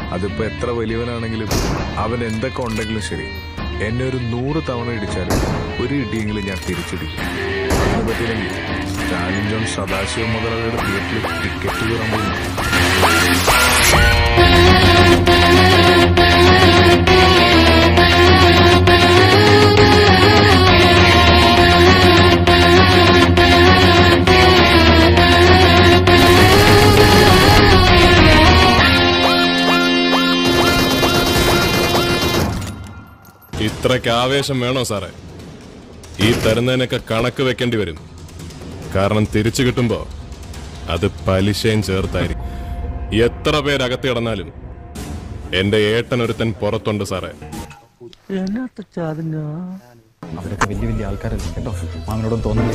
അതിപ്പോ എത്ര വലിയവനാണെങ്കിലും അവൻ എന്തൊക്കെ ഉണ്ടെങ്കിലും ശരി, എന്നെ ഒരു 100 തവണ ഇടിച്ചാലും ഒരു ഇടിയെങ്കിലും ഞാൻ തിരിച്ചിടിക്കും. അതിനെ പറ്റിയില്ലെങ്കിൽ സ്റ്റാലിൻ ജോൺ സദാശിവ മുതലാളിയുടെ തിയേറ്ററിൽ ടിക്കറ്റ് കയറാൻ പോയി. ഇത്രയ്ക്ക് ആവേശം വേണോ സാറേ? ഈ തരുന്നതിനൊക്കെ കണക്ക് വെക്കേണ്ടി വരും. കാരണം തിരിച്ചു കിട്ടുമ്പോ അത് പലിശയും ചേർത്തായിരിക്കും. എത്ര പേരകത്ത് കിടന്നാലും എന്റെ ഏട്ടനൊരുത്തൻ പുറത്തുണ്ട് സാറേ. അവരൊക്കെ വലിയ വലിയ ആൾക്കാരല്ലേ കേട്ടോ, മാമനോടും തോന്നില്ലേ?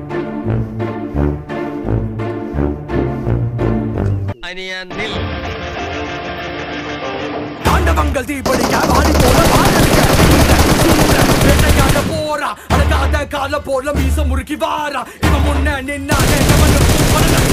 தாண்டவங்கள் தீபடிக்க வாடி போல போறா அடங்காத கால போல மீச முறுக்கி வாரா இவன் முன்ன நின்னா